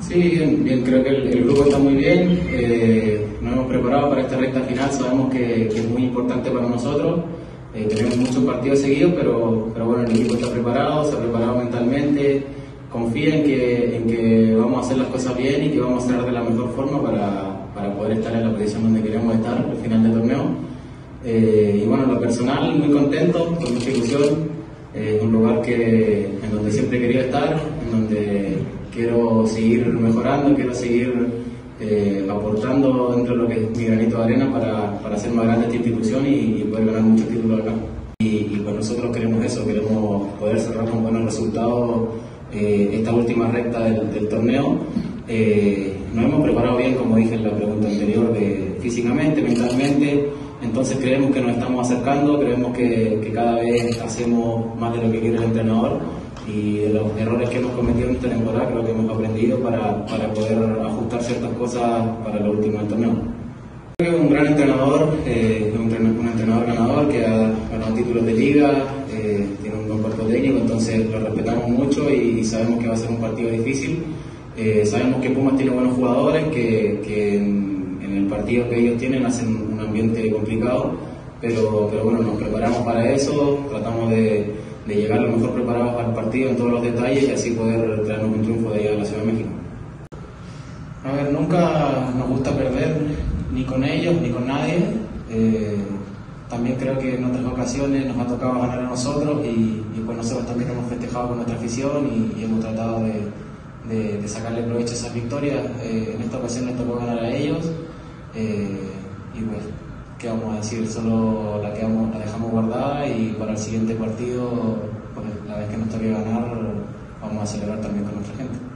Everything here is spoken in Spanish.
Sí, bien, bien, creo que el grupo está muy bien, nos hemos preparado para esta recta final, sabemos que es muy importante para nosotros, tenemos muchos partidos seguidos, pero bueno, el equipo está preparado, se ha preparado mentalmente, confía en que vamos a hacer las cosas bien y que vamos a hacer de la mejor forma para poder estar en la posición donde queremos estar al final del torneo. Y bueno, en lo personal, muy contento con esta ilusión, un lugar en donde siempre he querido estar, en donde quiero seguir mejorando, quiero seguir aportando dentro de lo que es mi granito de arena para hacer más grande esta institución y poder ganar muchos títulos acá. Y pues nosotros queremos eso, queremos poder cerrar con buenos resultados esta última recta del torneo. Nos hemos preparado bien, como dije en la pregunta anterior, físicamente, mentalmente, entonces creemos que nos estamos acercando, creemos que cada vez hacemos más de lo que quiere el entrenador y de los errores que hemos cometido en esta temporada creo que hemos aprendido para poder ajustar ciertas cosas para lo último del torneo. Creo que es un gran entrenador, un entrenador ganador que ha ganado títulos de liga, tiene un buen cuerpo técnico, entonces lo respetamos mucho y sabemos que va a ser un partido difícil. Sabemos que Pumas tiene buenos jugadores que en el partido que ellos tienen hacen un ambiente complicado, pero bueno, nos preparamos para eso, tratamos de llegar lo mejor preparados al partido en todos los detalles y así poder traernos un triunfo de allá a la Ciudad de México. A ver, nunca nos gusta perder ni con ellos ni con nadie. También creo que en otras ocasiones nos ha tocado ganar a nosotros y pues nosotros también hemos festejado con nuestra afición y hemos tratado de sacarle provecho a esas victorias. En esta ocasión les tocó ganar a ellos y pues, ¿qué vamos a decir? Solo la dejamos guardada y para el siguiente partido, pues, la vez que nos toque ganar, vamos a celebrar también con nuestra gente.